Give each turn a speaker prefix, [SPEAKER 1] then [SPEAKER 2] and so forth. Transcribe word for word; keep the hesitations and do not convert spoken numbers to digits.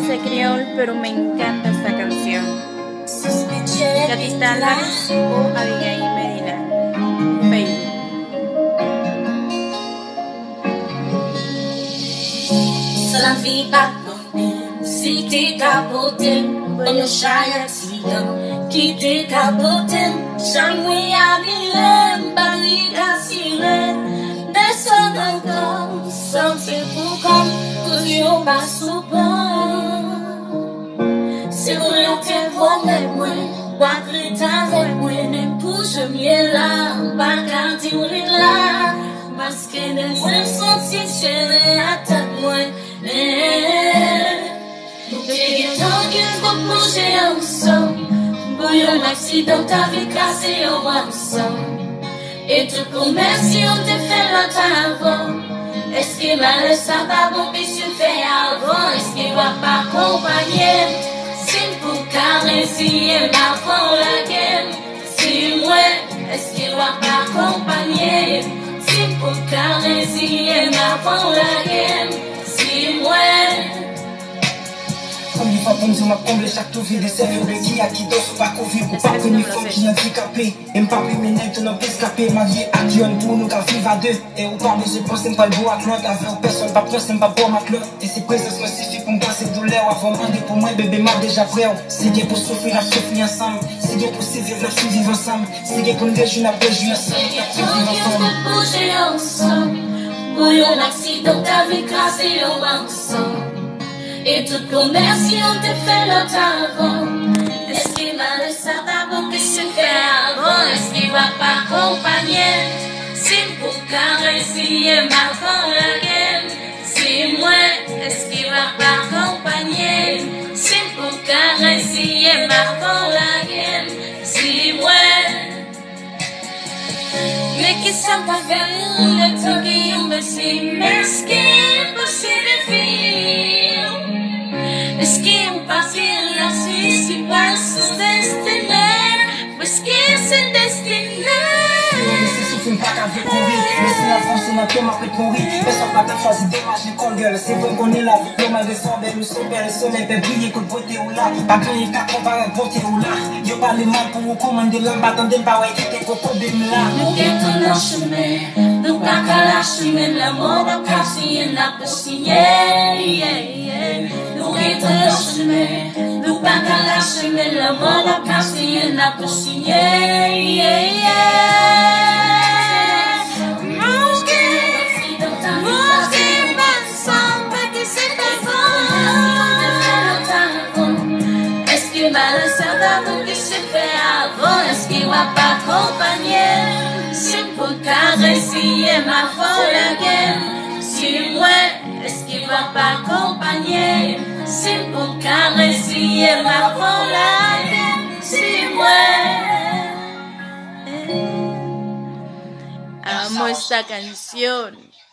[SPEAKER 1] sé creol, pero me encanta esta canción. Catita Álvarez o Abigail Medina. Facebook.
[SPEAKER 2] La vie pas bonne, si t'es capoté, bonne chaya tiyan, qui t'es capoté, changoui abilem, barriga sirène, descend encore, sentir pour comme, toujours pas soupant. C'est vrai, on t'est promet, moi, pas grita avec moi, n'est pour jamais là, pas garder ou là, parce que les gens sont si chéris à ta moi. Take talking for pushing on so Boy, un accident t'avait cassé au rançon Et tout commercial te fait longtemps avant Est-ce qu'il va le savoir bon que tu fais avant Est-ce qu'il va pas accompagner C'est pour caresser ma fond la gueule Si moi, est-ce qu'il va pas accompagner C'est pour caresser ma fond la gueule Si moi
[SPEAKER 3] Comme il faut pour nous, m'a comblé chaque tour de sérieux de qui a qui danse ou pas convive ou pas connu femme qui est handicapée et m'pas plus mes nègres n'ont pas escapé ma vie à qui on pour nous qu'à vivre à deux et ou pas mais je pense c'est pas le beau à l'autre avec personne pas presse c'est pas bon ma clotte et c'est présence me suffit pour me passer douleur avant demander pour moi bébé m'a déjà prêt c'est bien pour souffrir la souffrir ensemble c'est bien pour survivre la survivre ensemble c'est bien pour nous déjeuner après jouer ensemble
[SPEAKER 2] pour un accident t'avais cassé au ensemble Et toute commercial te fait longtemps avant Est-ce qu'il va le savoir bon que tu fais avant Est-ce qu'il va pas accompagner C'est pour caresser ma femme la gueule C'est moi Est-ce qu'il va pas accompagner C'est pour caresser ma femme la gueule C'est moi Mais qui ça va faire le temps qui est imbécile Mais ce qui est impossible de faire Est-ce qu'il me passe la Suisse qui passe son destiné Parce que c'est destiné
[SPEAKER 3] Une plaque avec courir, mais c'est la France, on a tout après courir. Personne n'a pas choisi dommage, les con gueule. C'est vrai qu'on est là, l'homme a des sons, belle, le son, belle, le soleil, belle, briller, que beauté ou là. Pas gagner qu'à comparer, beauté ou là. Yo pas les mal pour vous commander l'homme, attendez pas, ouais, t'es coco, bim là.
[SPEAKER 2] Nous guettons le chemin, nous pas qu'à lâcher, même la mort n'a pas signé, n'a pas signé. Nous guettons le chemin, nous pas qu'à lâcher, même la mort n'a pas signé, n'a pas signé. Est-ce qu'il va pas accompagner C'est pour caresser ma folle la gueule Si moi Est-ce qu'il va pas accompagner C'est pour caresser ma folle la gueule Si moi
[SPEAKER 1] Amo esta canción.